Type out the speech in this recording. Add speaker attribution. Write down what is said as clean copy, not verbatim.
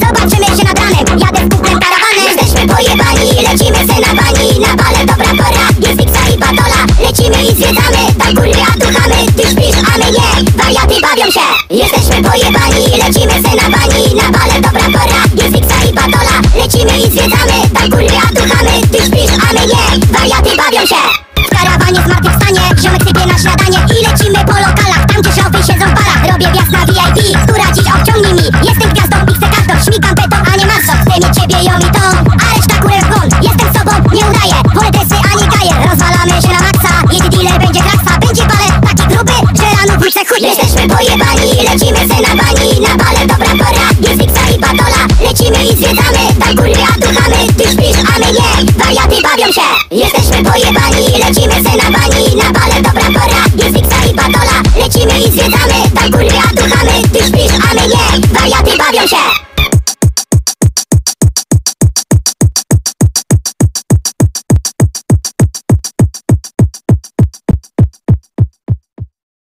Speaker 1: zobaczymy się nad ranem. Jadę z kumplem karawanem. Jesteśmy pojebani, lecimy se na bani. Na bale dobra pora, jest Fixa i Batola. Lecimy i zwiedzamy, tam kurwa duchamy. Ty śpisz, a my nie, wariaty bawią się. Jesteśmy pojebani, lecimy se na bani. Na bale dobra pora, jest Fixa i Batola. Lecimy i zwiedzamy, tam kurwa duchamy. Ty śpisz, a my nie, wariaty bawią się. W karawanie zmartwychwstanie, ziomek sypie na śniadanie. I lecimy po lokalach, tam gdzie szopy siedzą w barach. Robię wjazd na VIP, która dziś obciągnie mi. Jestem gwiazdą, piksę karton, śmigam beton, a nie maso. Chcę mieć ciebie, ją i to, a reszta kurę w błąd. Jestem sobą, nie udaję, wolę dresy, a nie gaję. Rozwalamy się na maksa, jeśli dealer będzie kraksa. Będzie balet taki gruby, że rano wrócę chudy. Jesteśmy pojebani, lecimy se na bani. Na bale dobra pora, jest Fixa i Batola. Lecimy i zwiedzamy, tam kurwa duchamy. Ty śpisz, a my nie, wariaty bawią się. Jesteśmy pojebani, lecimy